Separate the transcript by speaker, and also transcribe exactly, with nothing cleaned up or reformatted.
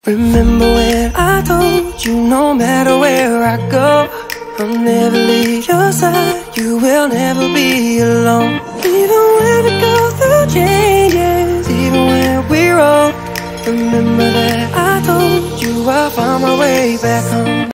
Speaker 1: Remember when I told you no matter where I go, I'll never leave your side, you will never be alone. Even when we go through changes, even when we're old, remember that I told you I'll find my way back home.